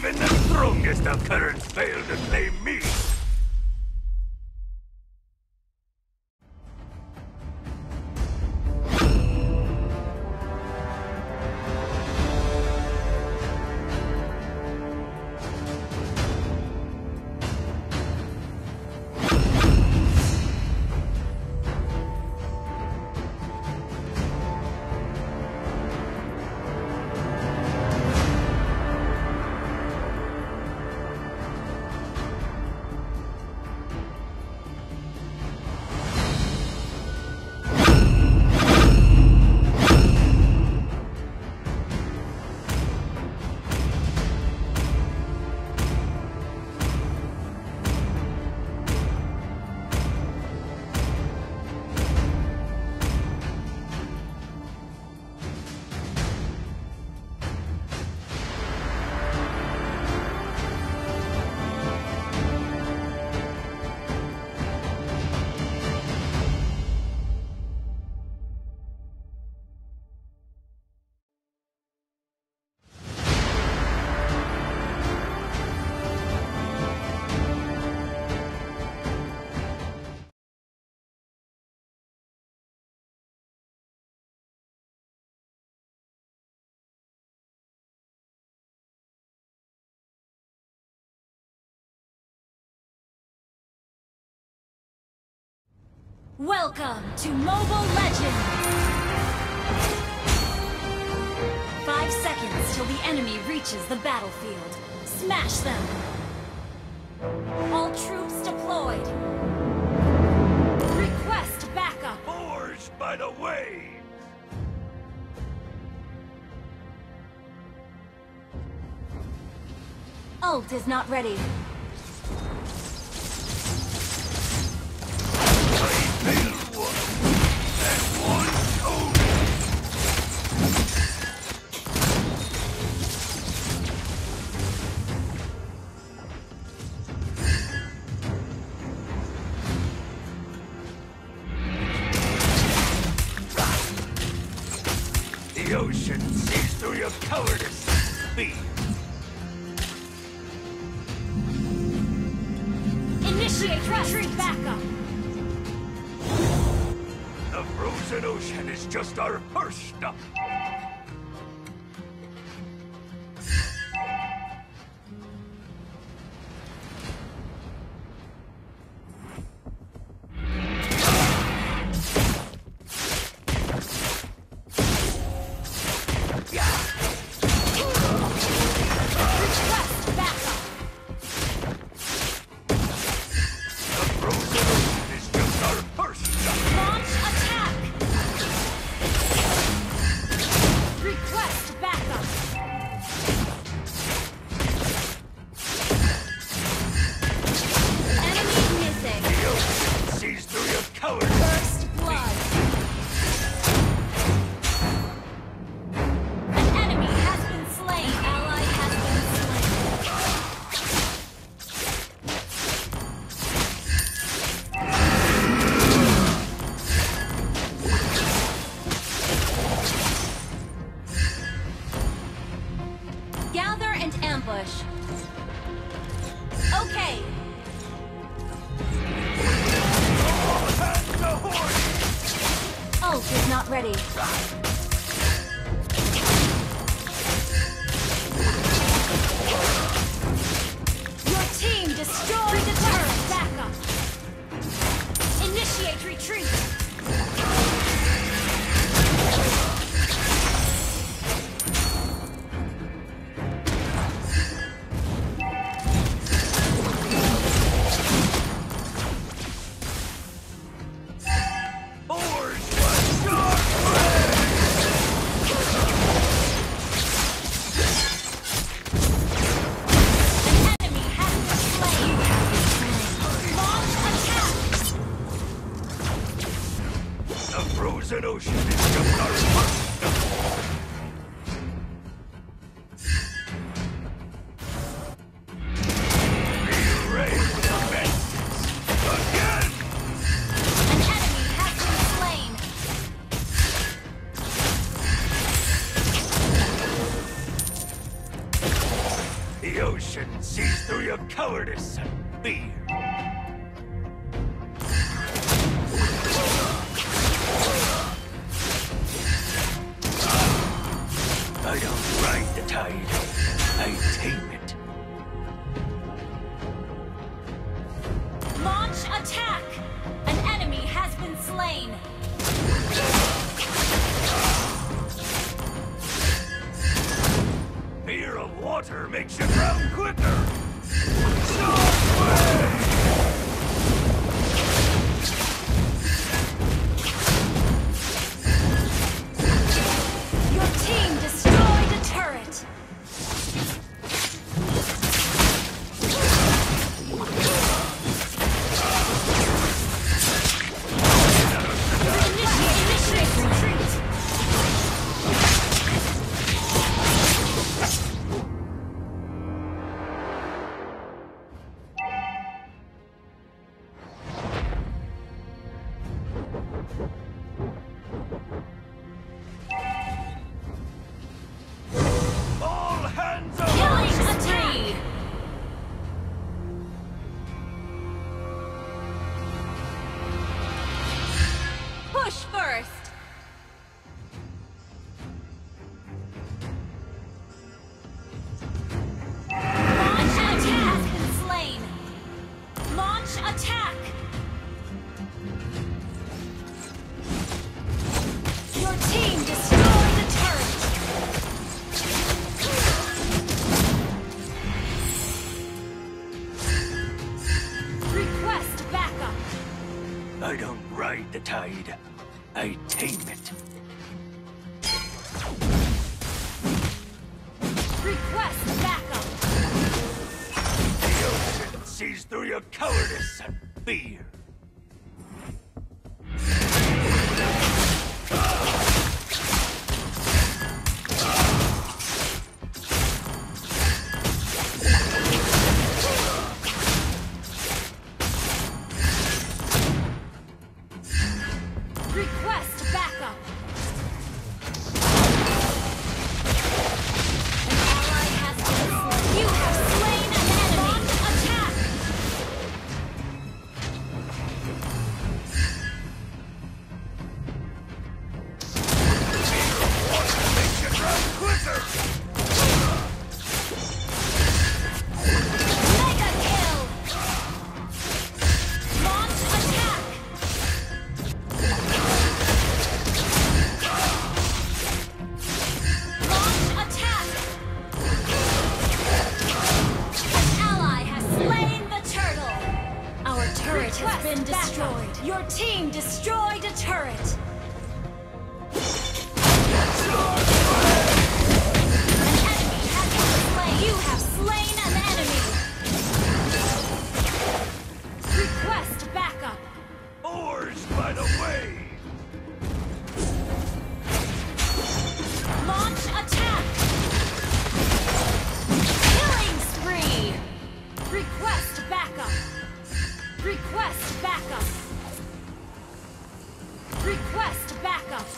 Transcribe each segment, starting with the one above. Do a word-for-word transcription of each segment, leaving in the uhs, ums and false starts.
Even the strongest of currents fail to claim me! Welcome to Mobile Legends! Five seconds till the enemy reaches the battlefield. Smash them! All troops deployed! Request backup! Forged by the waves! Ult is not ready. The ocean sees through your cowardice and speed. Initiate retreat backup! The frozen ocean is just our first stop. Ambush. Okay. Ult is not ready. Your team destroyed the turret. Backup. Initiate retreat. Frozen ocean is just our first. Be ready for the vengeance again. An enemy has been slain. The ocean ocean sees through your cowardice and fear. I don't ride the tide, I tame it. Launch attack! An enemy has been slain. Fear of water makes you drown quicker! Shark Wave! Your team destroyed a turret. Initiate retreat. All hands up! Killing attack! Push first! Launch attack has been slain! Launch attack! Your team destroyed the turret! Request backup! I don't ride the tide, I tame it. Request backup! The ocean sees through your cowardice and fear. Request backup! An ally has been slain. You have slain an enemy! Launch attack! Water makes you drown quicker! Mega kill! Launch attack! Launch attack! An ally has slain the turtle! Our turret has been destroyed. Your team destroyed a turret! An enemy has been slain! You have slain an enemy! Request backup! Oars by the way! Launch attack! Killing spree! Request backup! Request backup! Request backup!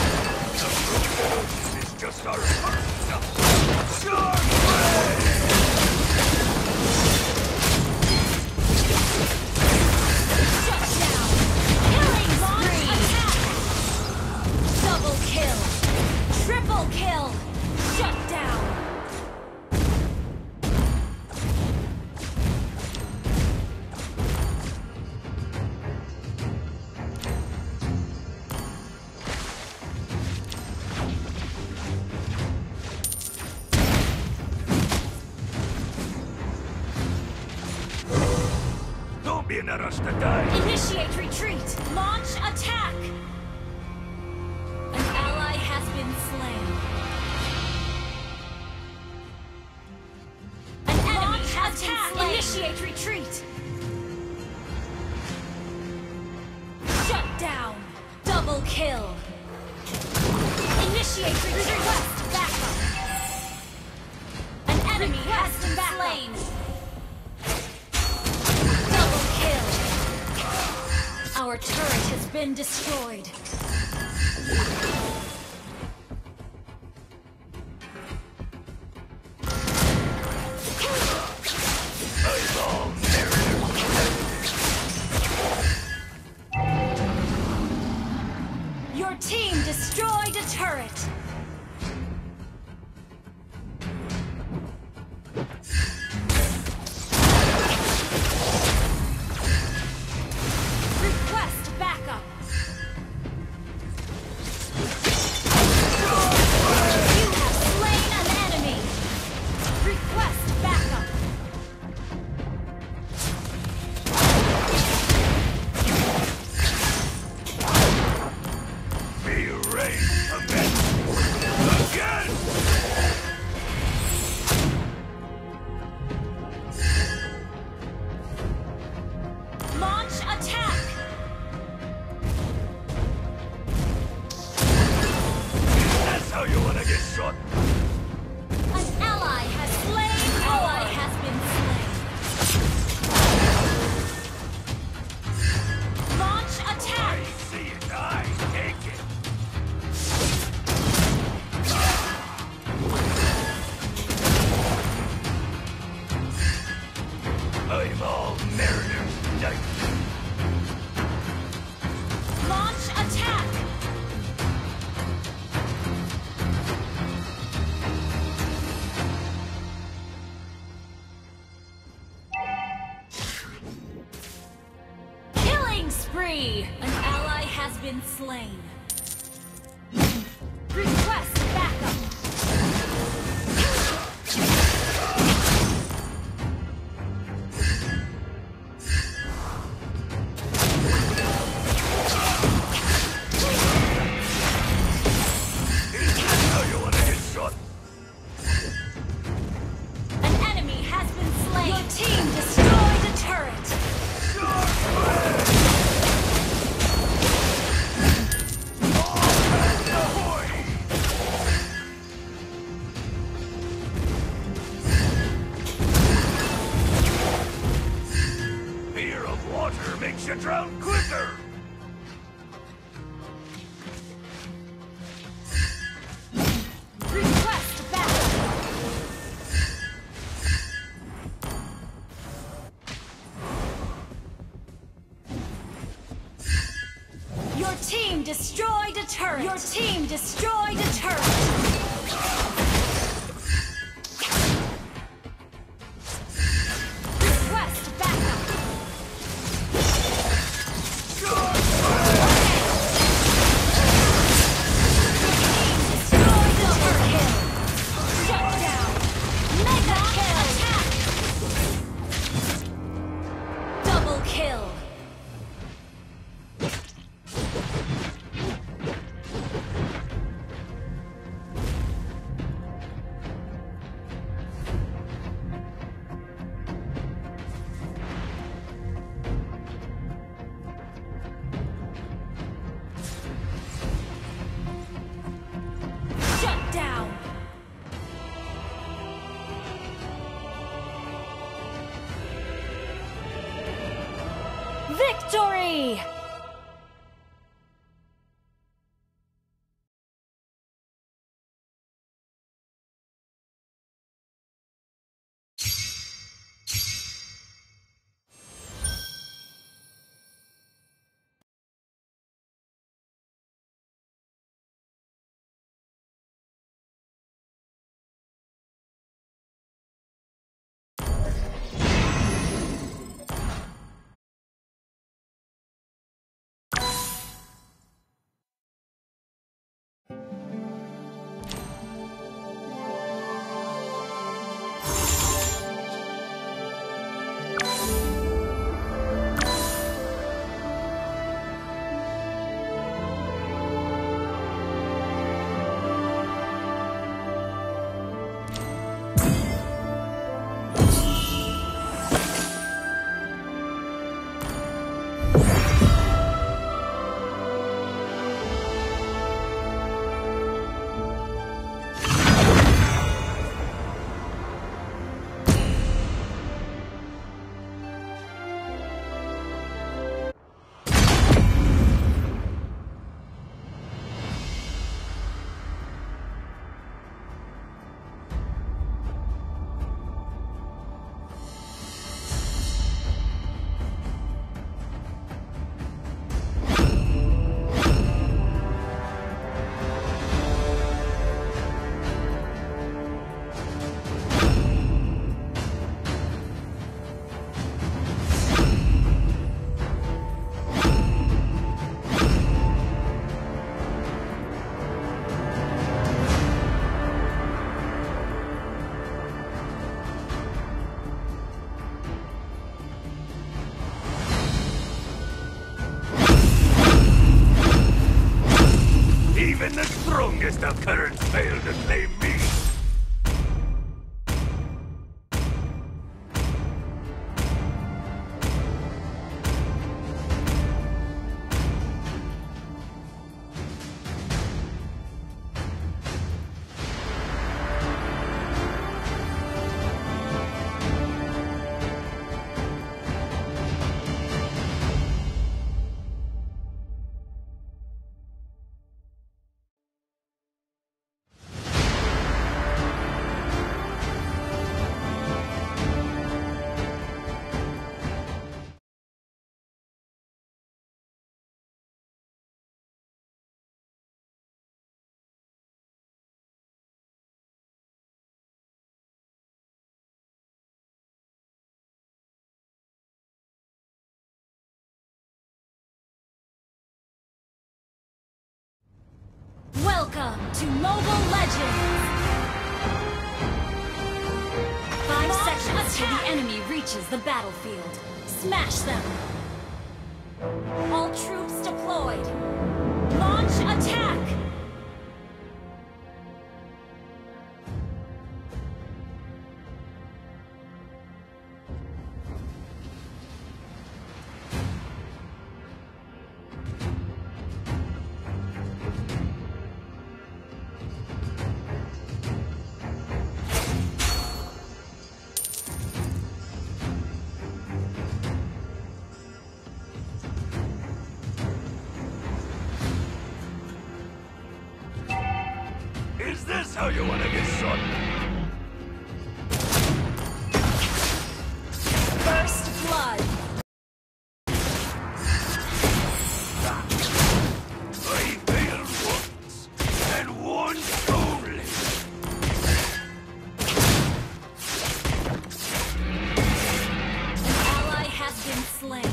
This is just our first step. Shark Wave! Shut down! Killing spree! Attack! Double kill! Triple kill! Shut down! Don't be in a rush to die! Initiate retreat! Launch attack! An ally has been slain. An enemy has been slain. Initiate retreat! Shut down! Double kill! Initiate retreat! Request backup! An enemy has been slain! Double kill! Our turret has been destroyed. Your team destroyed a turret. Request backup. You have slain an enemy. Request backup. Be raised commence again! Launch attack. That's how you wanna get shot! An ally has slain. Ally has been slain. Launch attack. I see it, I take it! I'm all Mariner's knight. Launch attack. Killing spree. An ally has been slain. Request backup. That's how you wanna get shot! An enemy has been slain. Your team destroyed a turret. Fear of water makes you drown quicker! Request backup. Your team destroyed a turret. Your team destroyed a turret. Request backup. Destroyed a turret. Shut down. Mega kill. Attack. Double kill. Shut down. Victory! strongest of currents failed to claim me. Welcome to Mobile Legends! Five Launch seconds till the enemy reaches the battlefield. Smash them! All troops deployed! Launch attack! Is this how you want to get shot? First blood! I failed once, and once only. An ally has been slain.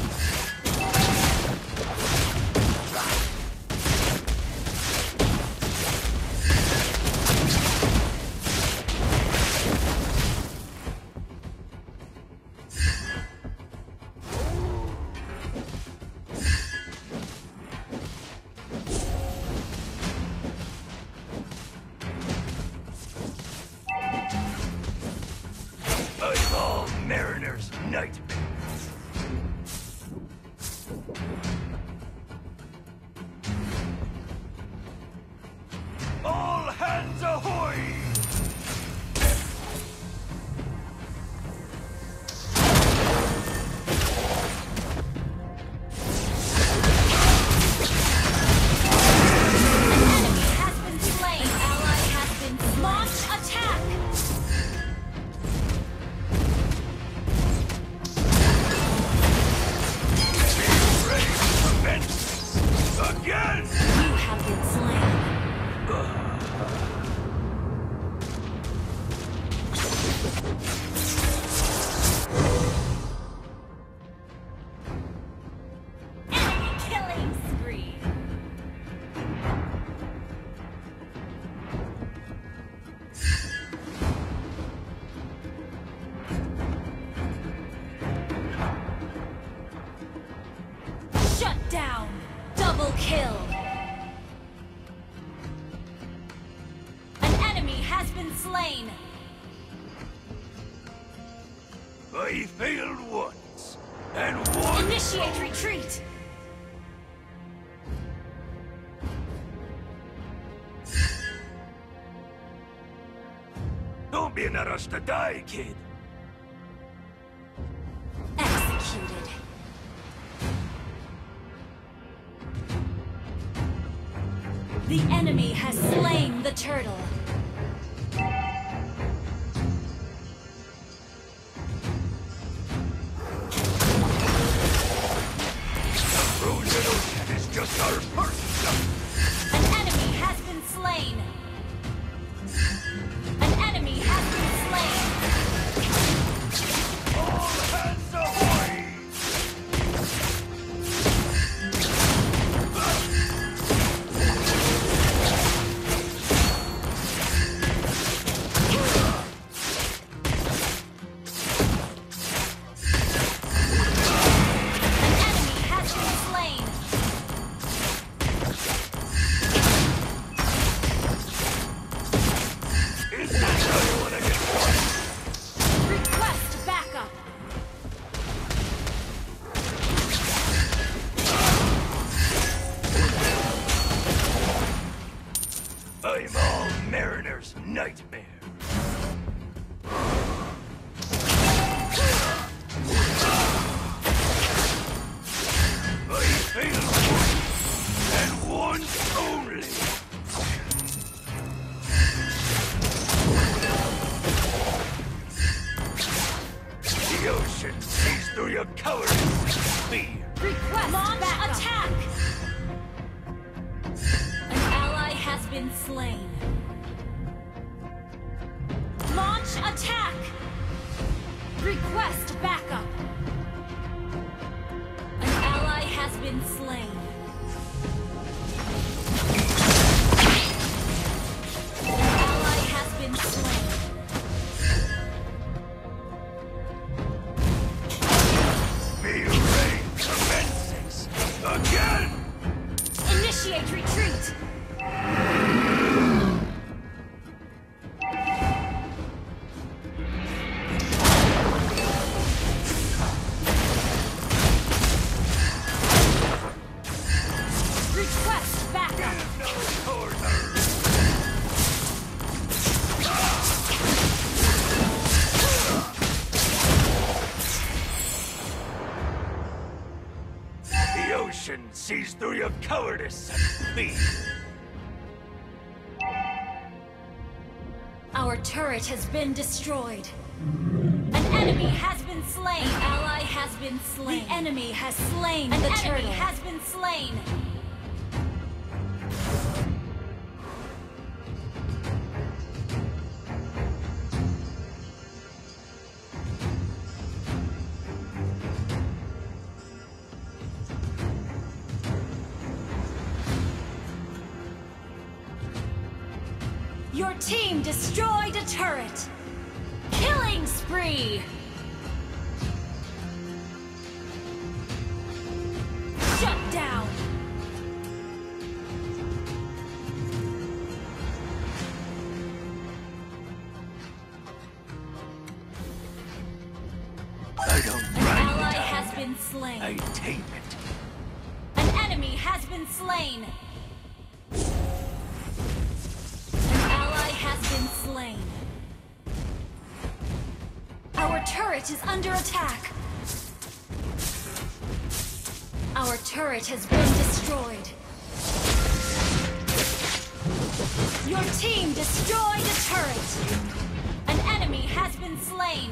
I'm all Mariner's nightmare. All hands ahoy! Has been slain. An ally has been slain. Launch attack! Ready for vengeance again! You have been slain. Enemy killing spree. Shut down. Double kill. An enemy has been slain. I failed once, and once Initiate retreat. Don't be in a rush to die, kid. Executed. The enemy has slain the turtle. Frozen ocean is just our first stop. An enemy has been slain. An enemy has been slain. All hands ahoy! An enemy has been slain. mariner's nightmare. I failed once, and once only. The ocean sees through your cowardice and fear. Request launch attack! An ally has been slain. Launch attack! Request backup! An ally has been slain. An ally has been slain. Again! Initiate retreat! Request backup! The ocean sees through your cowardice and fear. Our turret has been destroyed. An enemy has been slain. An ally has been slain. The enemy has slain the turtle. An enemy has been slain. Your team destroyed a turret! Killing spree! Shut down! I don't An ride ally it has out. been slain. I tame it. An enemy has been slain! Has been slain. Our turret is under attack. Our turret has been destroyed. Your team destroyed a turret. An enemy has been slain.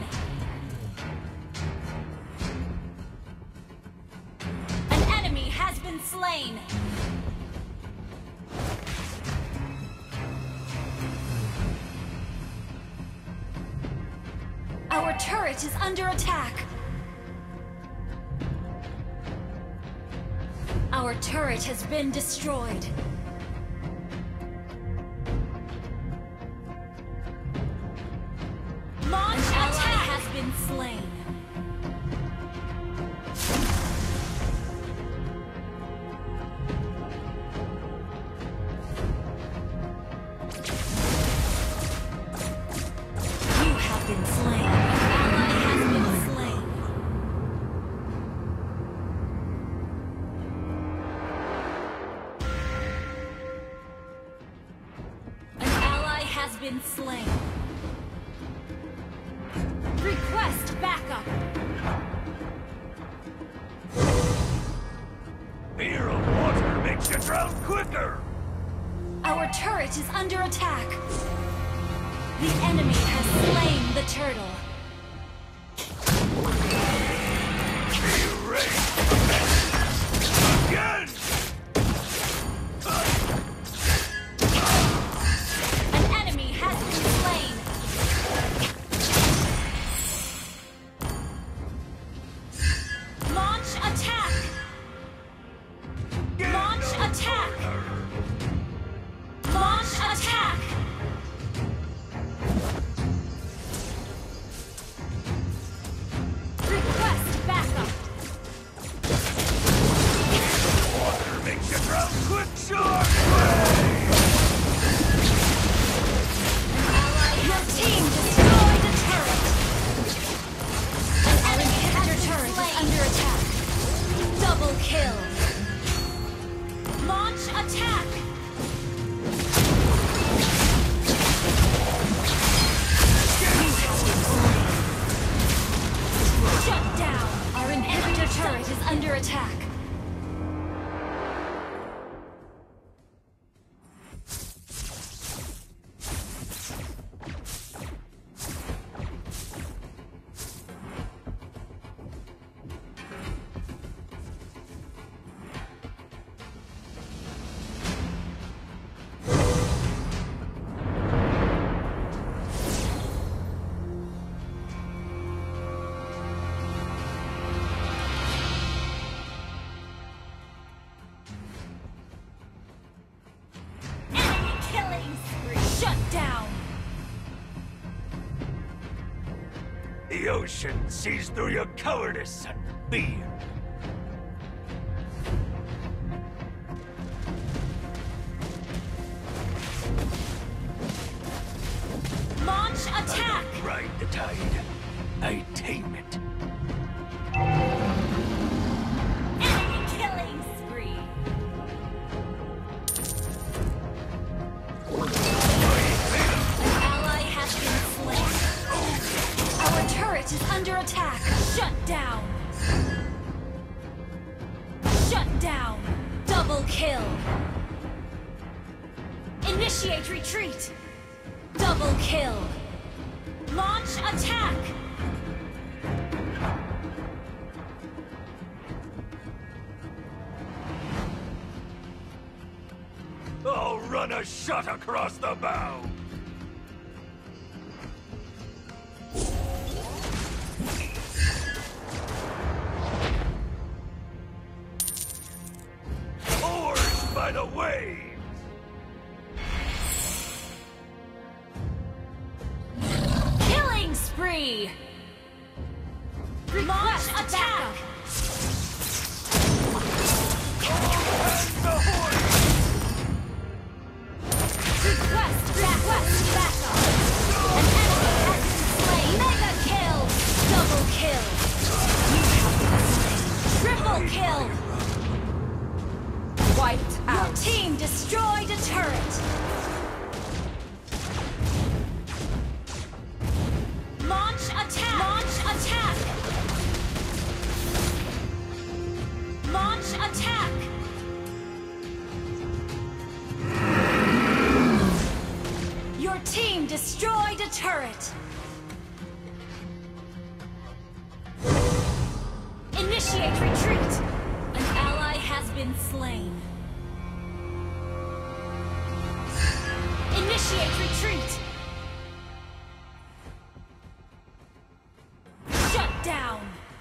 An enemy has been slain. Our turret is under attack. Our turret has been destroyed. Launch attack has been slain. You have been slain. Has been slain. Request backup. Fear of water makes you drown quicker. Our turret is under attack. The enemy has slain the turtle. Be ready. Again! Shut down! The ocean sees through your cowardice and fear. Launch I attack! don't ride the tide. I tame it. Enemy killing spree! An ally has been slain. Our turret is under attack. Shut down! Shut down! Double kill! Initiate retreat! Double kill! Launch attack! I'll run a shot across the bow. Oars by the waves. Killing spree! Launch attack! And the horn. Request request backup! An enemy has been slain! Mega kill! Double kill! Triple kill! Wiped out! Your team destroyed a turret! Launch attack! Launch attack! Launch attack! Your team destroyed a turret! Initiate retreat! An ally has been slain. Initiate retreat! Shut down!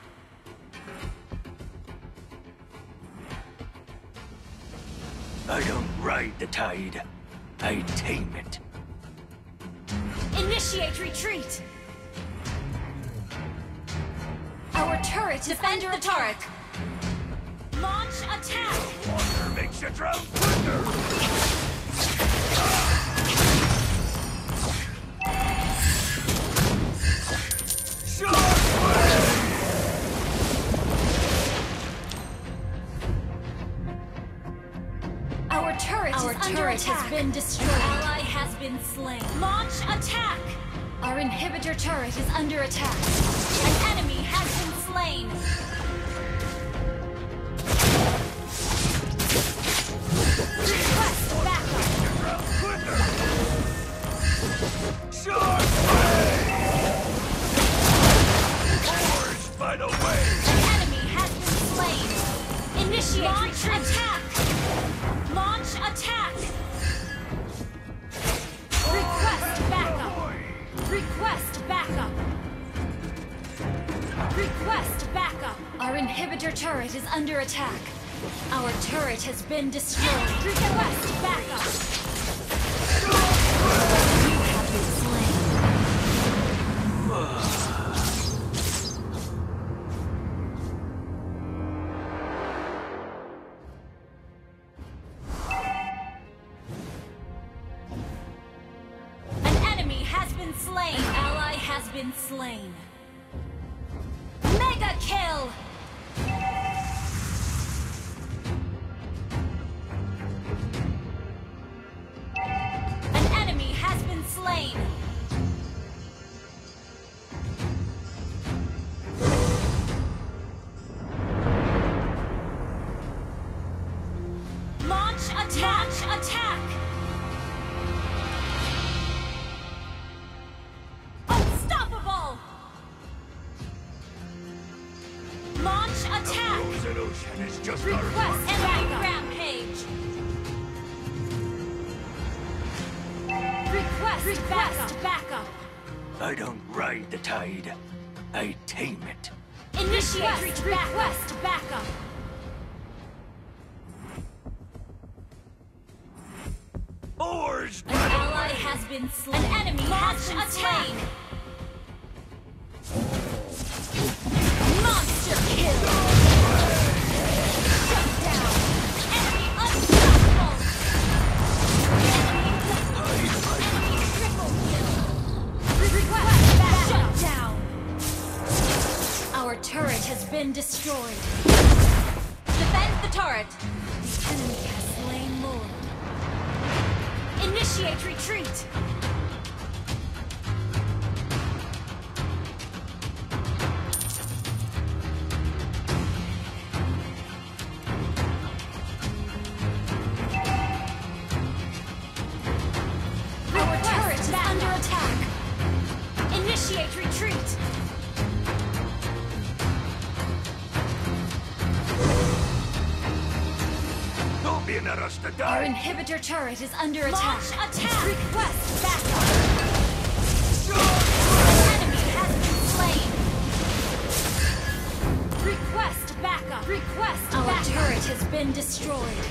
I don't ride the tide. I tame it. Initiate retreat! Our turret is under attack! Launch attack! Water makes you drown quicker. Our turret Our is turret under attack. Has been destroyed. An ally has been slain. Launch attack! Our inhibitor turret is under attack. An enemy has been slain. Request backup. Shark Oars by the way. An enemy has been slain. Initiate Launch retreat. Attack. Launch attack. Request backup. Request backup. Request backup. Our inhibitor turret is under attack. Our turret has been destroyed. Request backup. You have been slain. An enemy has been slain. An ally has been slain. Mega kill! An enemy has been slain. Launch attack! Launch attack! Unstoppable! Launch attack! The frozen ocean is just Request our enemy rampage! Request, Request backup! I don't ride the tide. I tame it. Initiate request, request backup! Oars An by the ally ally has been slain. An enemy has been slain. Monster kill. Shut down. Enemy unstoppable. Enemy triple kill. Request back. Shut down. Our turret has been destroyed. Defend the turret. The enemy has slain Lord. Initiate retreat! Our turret is under attack! Initiate retreat! Don't be in a rush to Our die! inhibitor turret is under attack. Launch attack! Request backup! Enemy has been slain. Request backup! Request Our backup. turret has been destroyed.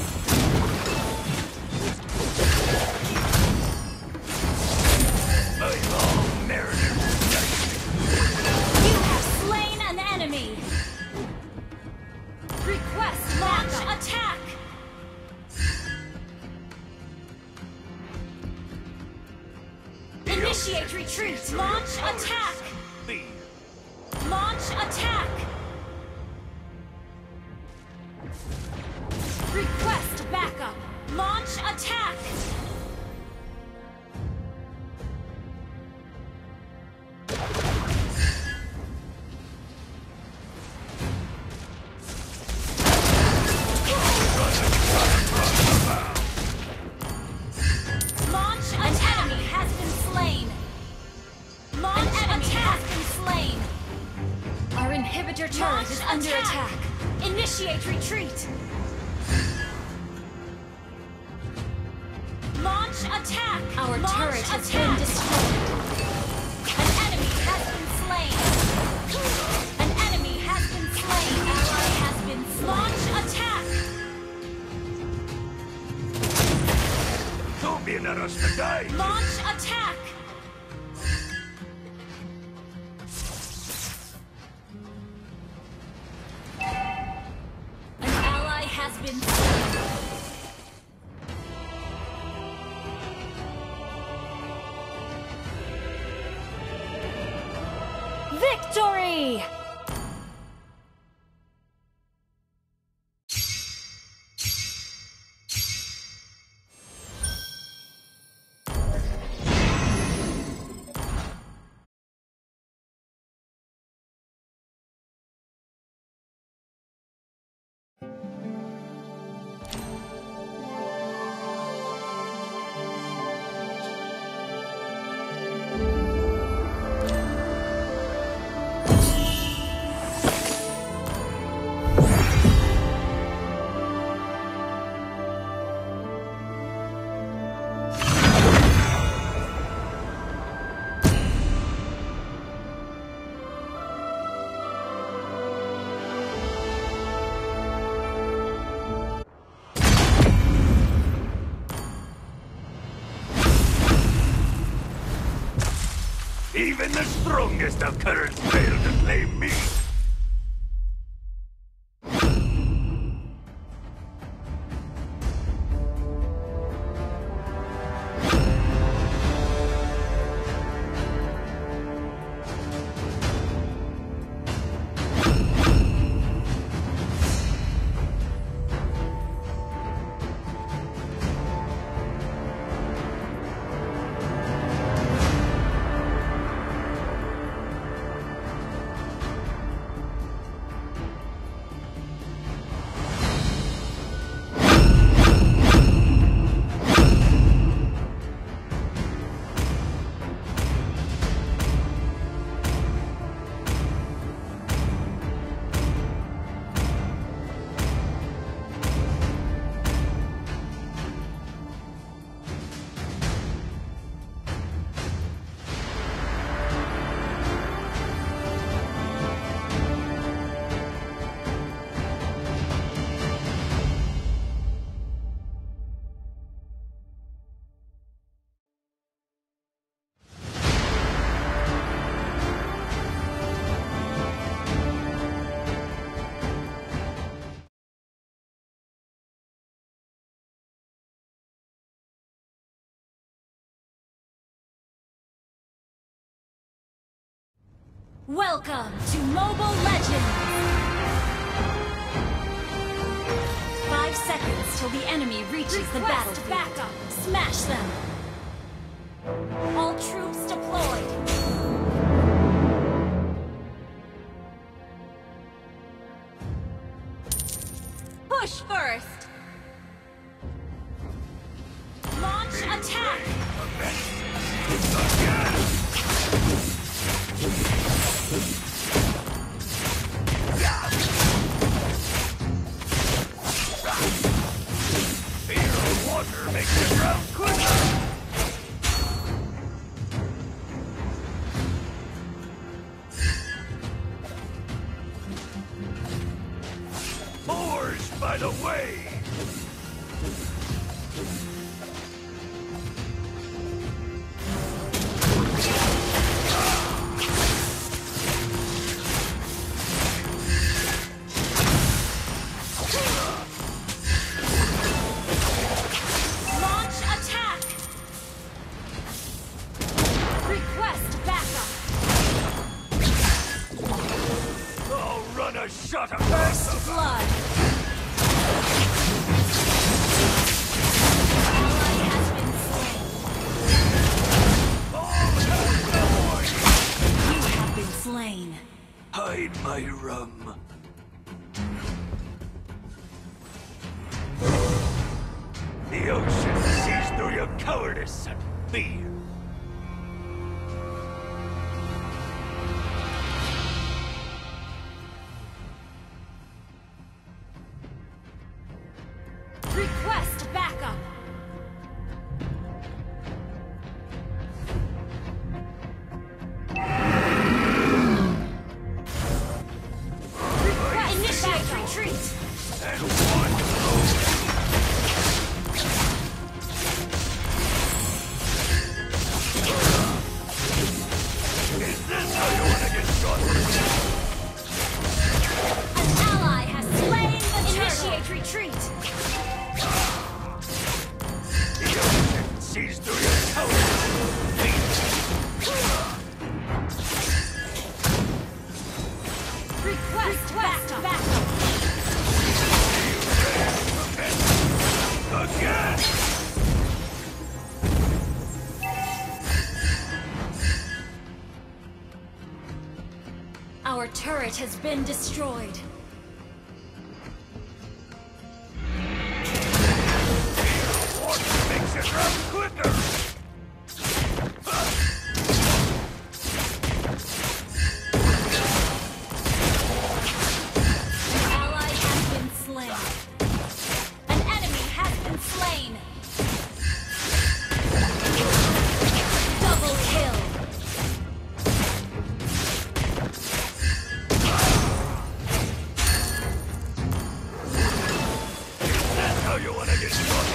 My long mariner's night. You have slain an enemy. Request Launch backup. attack! Initiate retreat! Launch attack! Fear. Launch attack! Request backup. Launch attack! Launch An attack! enemy has been slain. Launch An enemy attack! has been slain. Our inhibitor turret Launch is under attack. attack. Initiate retreat! Launch attack! Our Launch turret has attack. been destroyed. An enemy has been slain! An enemy has been slain! Ally has been slain! Launch attack! Don't be in a rush to die! Launch attack! An ally has been slain! Victory! Even the strongest of currents fail to claim me! Welcome to Mobile Legends! Five seconds till the enemy reaches Request the battlefield. backup. Smash them! All troops deployed. Push first. Launch attack! Fear of water makes the ground quicker. Moors by the way. Launch attack! Request backup! I'll run a shot of First blood! Ally has been slain. You have been slain. Hide my rum. The ocean sees through your cowardice and fear. Request backup! Request initiate retreat! And one Is this how you want to get shot? An ally has slain the Initiate turtle! retreat. The ocean sees through your cowardice and fear. Request backup! backup. Again! Our turret has been destroyed. Water makes it run quicker! An ally has been slain. An enemy has been slain. Double kill. That's how you want to get shot.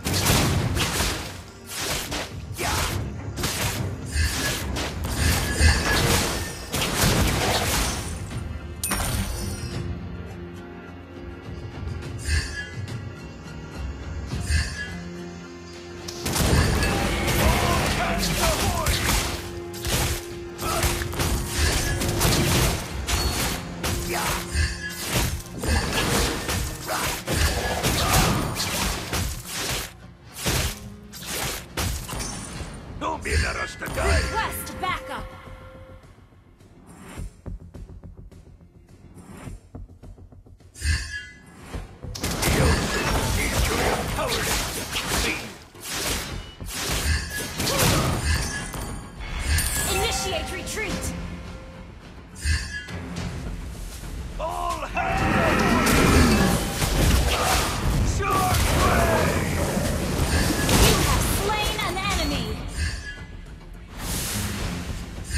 Don't be in a rush to die. Request backup. The ocean sees through your cowardice and fear. Initiate retreat. All hands Short way! You have slain an enemy.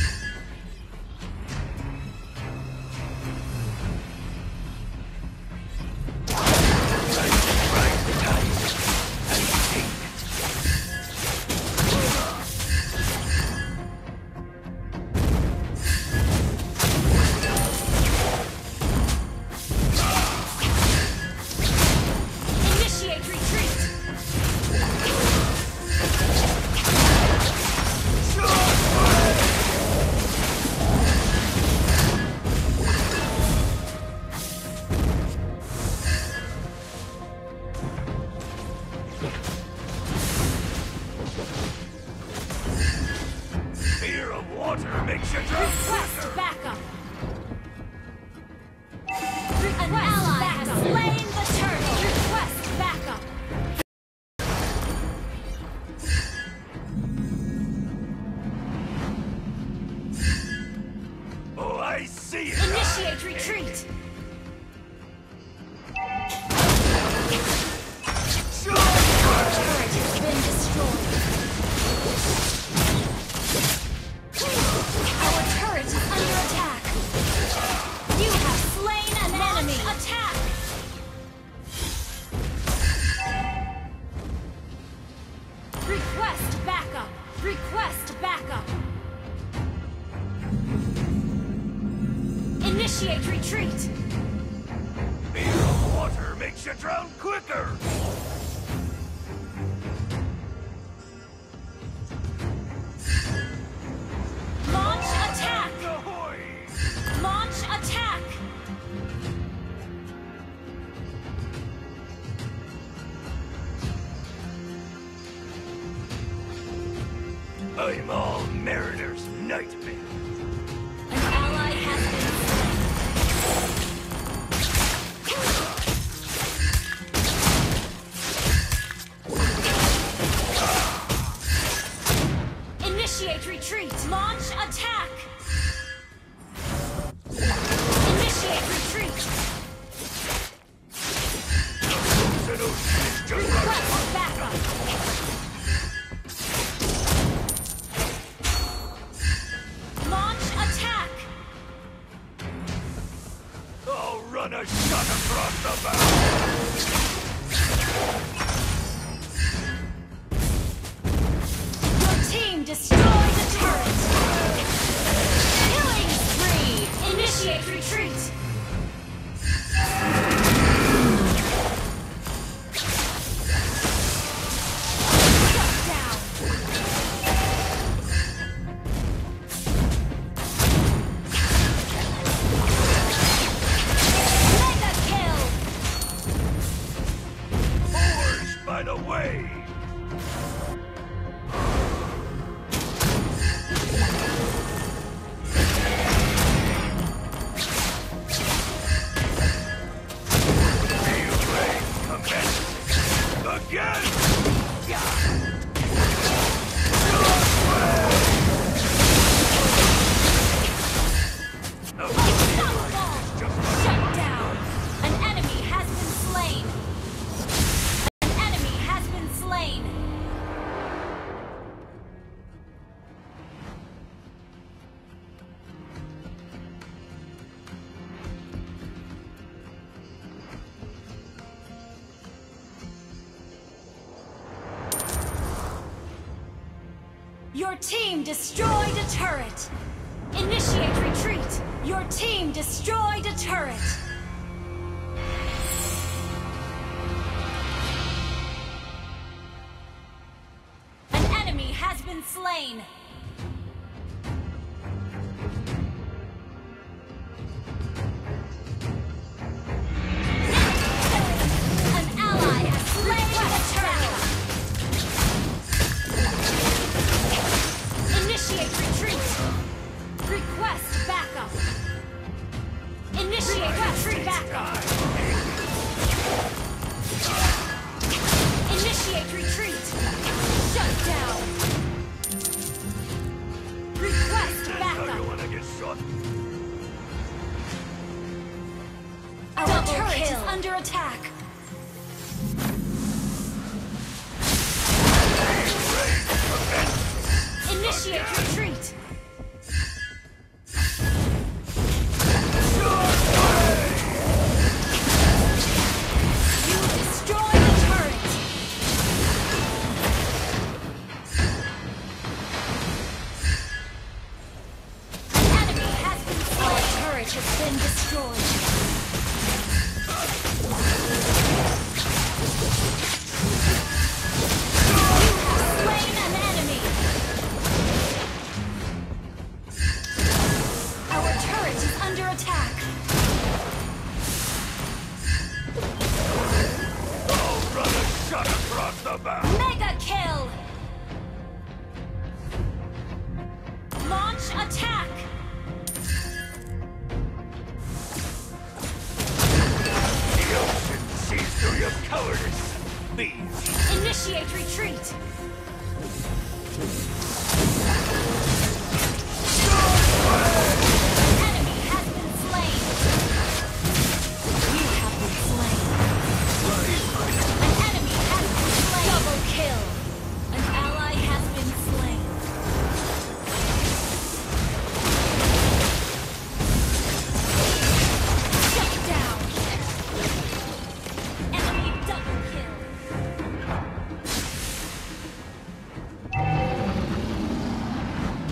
you drown Request quicker! backup. An ally has slain the turtle. Request backup. Oh, I see it! Initiate retreat. Our turret has been destroyed. Our turret is under attack. You have slain an enemy. Attack. Request backup. Request backup. Initiate retreat. Fear of water makes you drown quicker! Launch attack. Ahoy! Launch attack. I'm all Mariner's nightmare. An ally has been slain. Initiate retreat. Launch attack. Initiate retreat. Frozen ocean is just right. Request backup. Launch attack. I'll run a shot across the bow! Your team destroyed the turret. Killing spree. Initiate retreat. Shut down. Mega kill. Forged by the way! Relay commences again! Unstoppable. Shut down. An enemy has been slain. An enemy has been slain. Your team destroyed a turret. Initiate retreat. Your team destroyed a turret. An enemy has been slain. An ally has slain the turret. Initiate retreat. Request backup. Initiate retreat backup. Initiate retreat. Shut down. Request How you backup. wanna get shot? Our turret is under attack. Initiate retreat. You destroy the turret. An enemy has been slain. Our turret has been destroyed.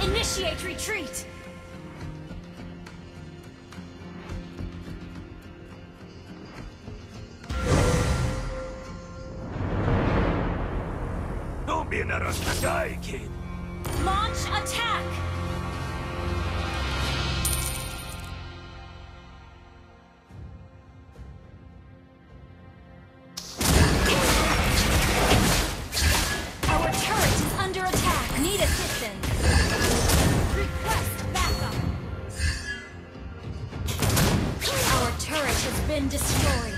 Initiate retreat! Don't be another to die, kid. Launch attack! Our turret is under attack. Need assistance. Request backup. Our turret has been destroyed.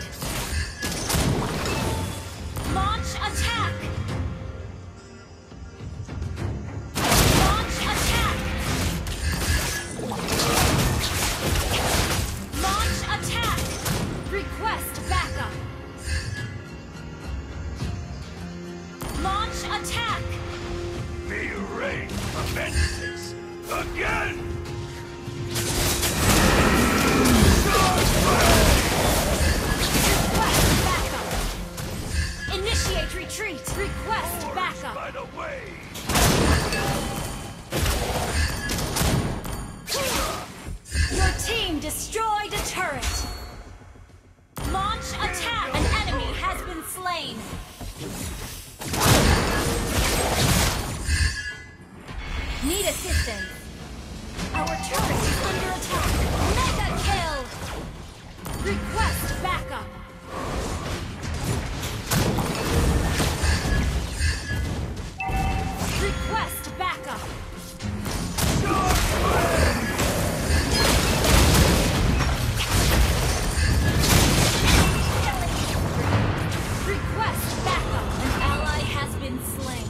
Launch attack! Launch attack! Launch attack! Request backup. Launch attack! May your reign commences again! Request backup. Initiate retreat. Request backup. By the way! Your team destroyed a turret. Launch attack. An enemy has been slain. Need assistance. Our turret is under attack. Mega kill. Request backup. Request backup. Request backup. An ally has been slain.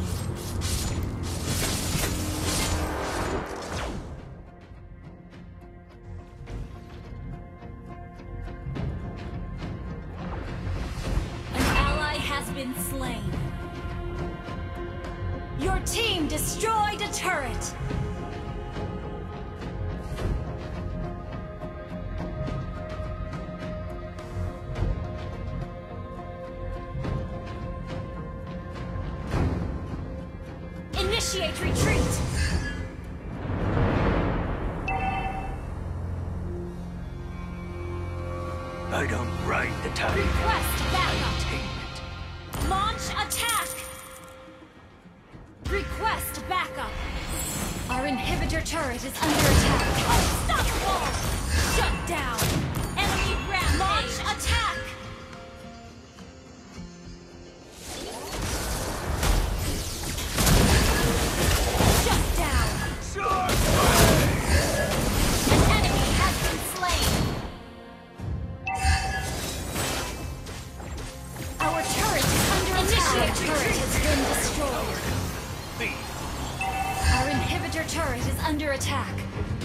An ally has been slain. Your team destroyed a turret. Initiate retreat. I don't ride the tide. Request I backup. tame it. Launch attack. Request backup. Our inhibitor turret is under attack. Unstoppable! Shut down. Enemy rampage. Launch attack. Shut down. An enemy has been slain. Our turret is under attack. Our turret has been destroyed. Me. Our inhibitor turret is under attack.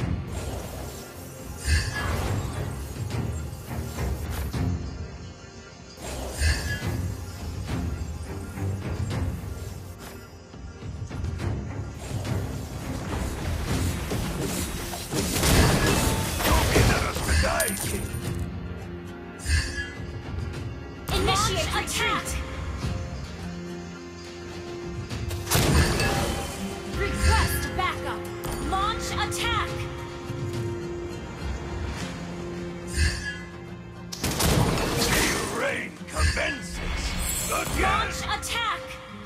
Don't be another to die, kid. Initiate attack! Request backup! Launch attack! May your reign commences again! Launch attack!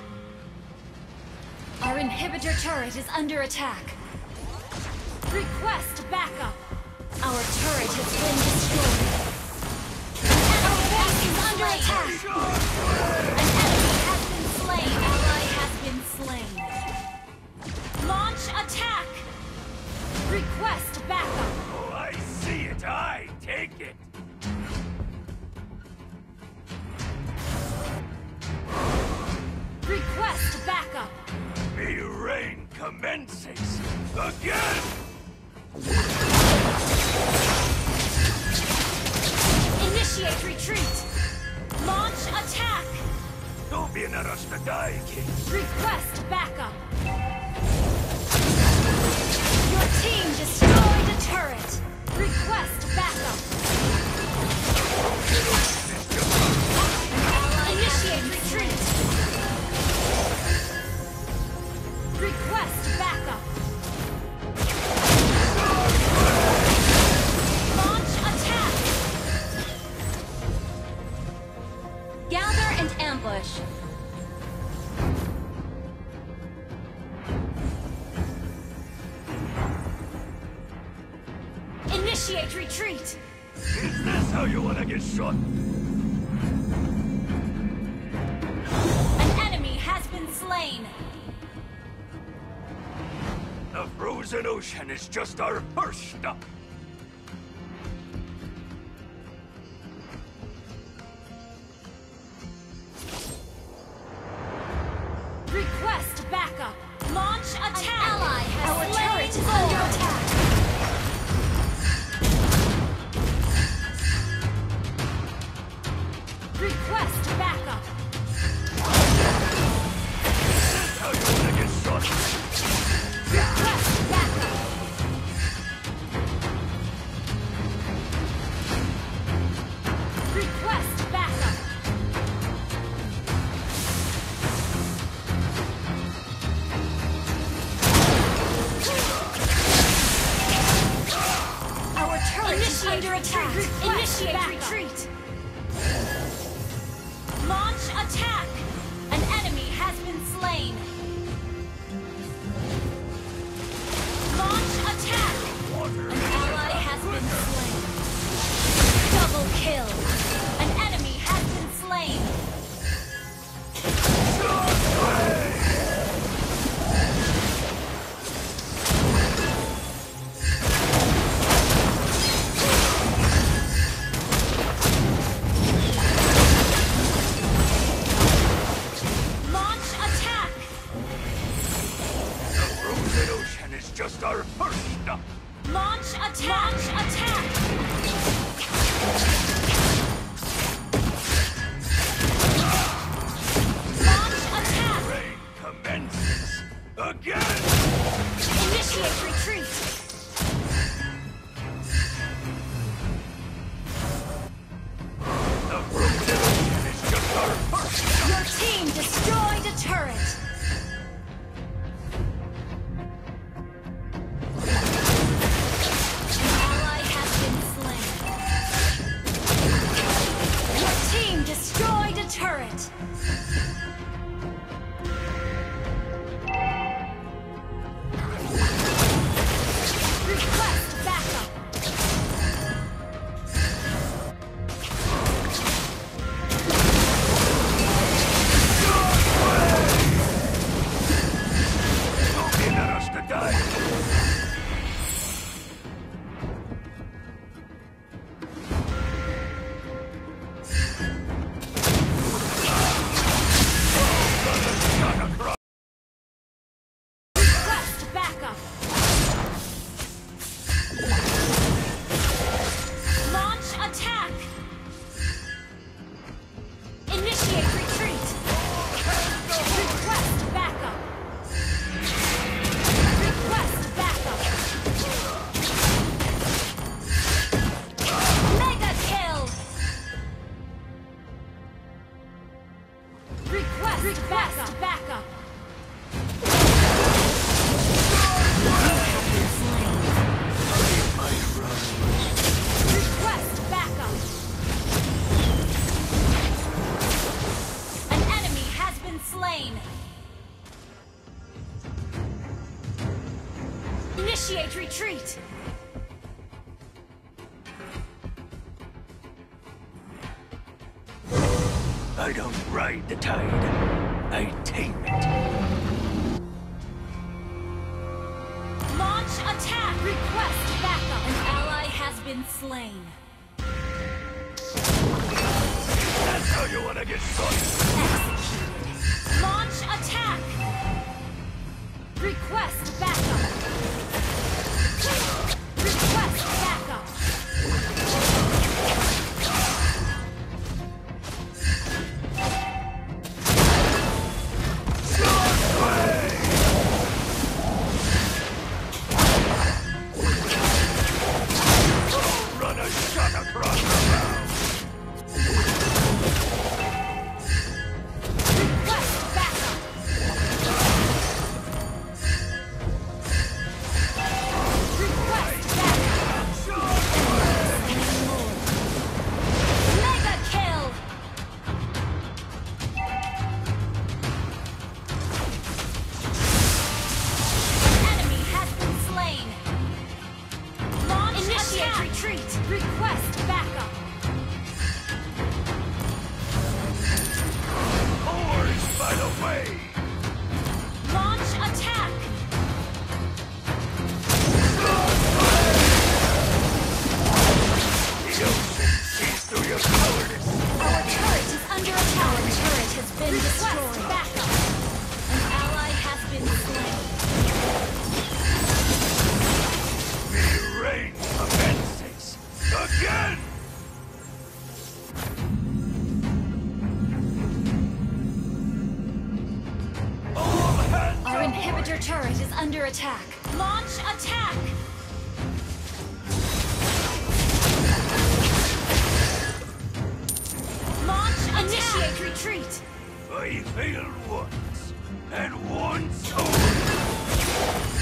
Our inhibitor turret is under attack. Request backup! Our turret has been destroyed. Our base is under attack! An enemy has been slain. Ally has been slain. Launch attack! Request backup! Oh, I see it. I take it. Request backup! May your reign commences again! Initiate retreat! Launch attack! Don't be another to die, kid. Request backup! Your team destroyed a turret! Request backup! Initiate retreat! Request backup! Initiate retreat! Is this how you want to get shot? An enemy has been slain! The frozen ocean is just our first stop. Request backup! Launch attack! An ally has Our slain turret is Lord. under attack! Request backup! How you want to get shot? Request backup! Request backup! Our turret is under attack! Initiate retreat! Launch attack! An enemy has been slain! Launch attack! An ally has been slain! Double kill! An enemy has been slain! Launch attack! The frozen ocean is just our first stop. Launch attack! Launch attack! Launch attack! Rain commences again. Initiate retreat! The frozen ocean is just our first stop. Your team destroyed a turret! An ally has been slain. Your team destroyed a turret! Request backup! Don't be let us to die. Shot across. Request backup! Launch attack! Initiate retreat! Request backup! Request backup! Mega kill! Request, Request backup! Request backup! An enemy has been slain! Initiate retreat! I don't ride the tide. I tame it. Launch attack! Request backup! An ally has been slain. That's how you want to get shot. Executed. Launch attack! Request backup! Request backup! Run a shot across the bow. Request backup! turret is under attack. Launch attack! Launch attack! Initiate retreat! I failed once, and once only.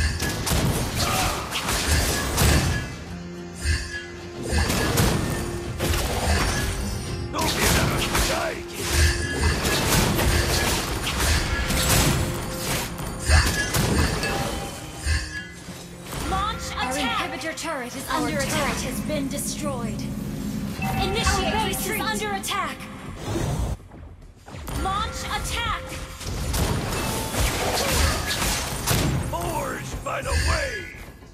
Don't get out of die, Launch Our attack! inhibitor turret is Our under turret attack. has been destroyed. Our Initiate base is retreat! under attack. Launch attack! forged by the waves.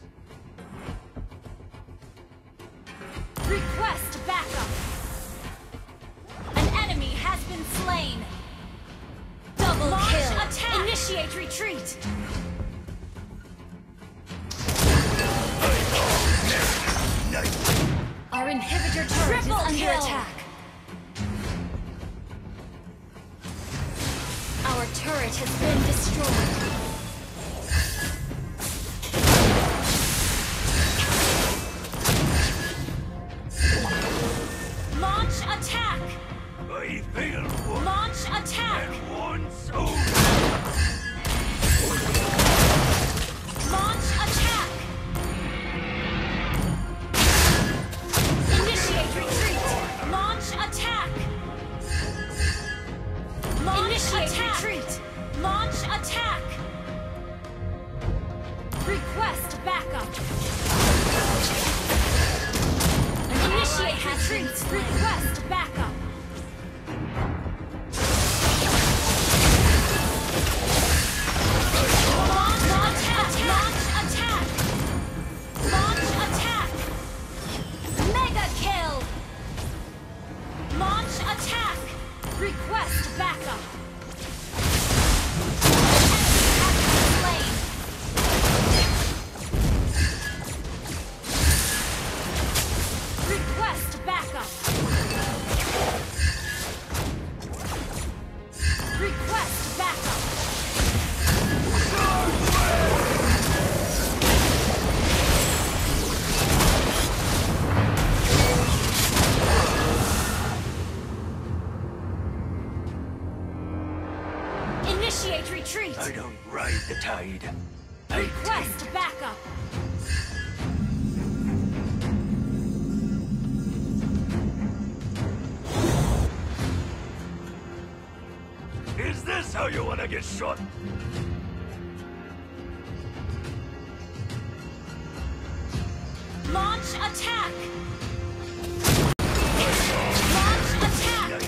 Request backup! An enemy has been slain! Double Launch kill. attack! Initiate retreat! Our inhibitor turret Triple is under kill. attack. Our turret has been destroyed. Launch attack! I failed once, Launch attack! and once only. Launch attack! Initiate retreat! Launch attack! Launch Initiate attack. retreat! Launch attack! Request backup! Initiate retreat! Request backup! Launch attack! Launch attack! Launch attack! Mega kill! Launch attack! Request backup! Enemy has been slain! Request backup! Request backup! Initiate retreat! I don't ride the tide. I Request backup! Is this how you want to get shot? Launch attack! Launch attack!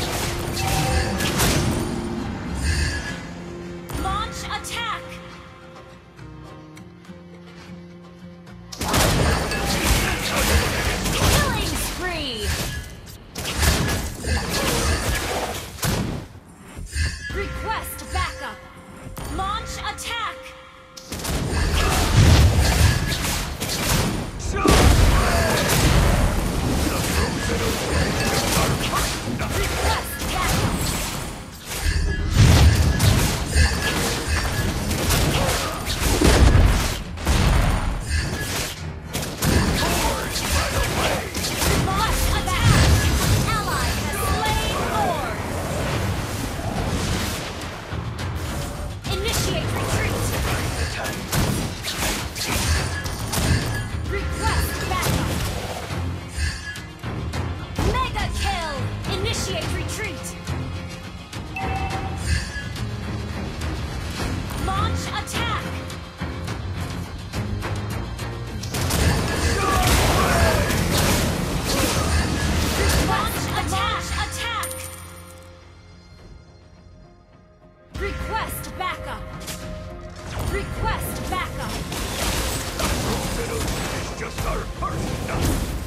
Launch attack! Killing spree! Request backup! Launch attack! Request backup! Launch attack! Ally has slain Lord! Initiate retreat! Request backup! Mega kill! Initiate retreat! Launch attack! Launch attack! Attack! Request backup! Request backup! It's just our first stop.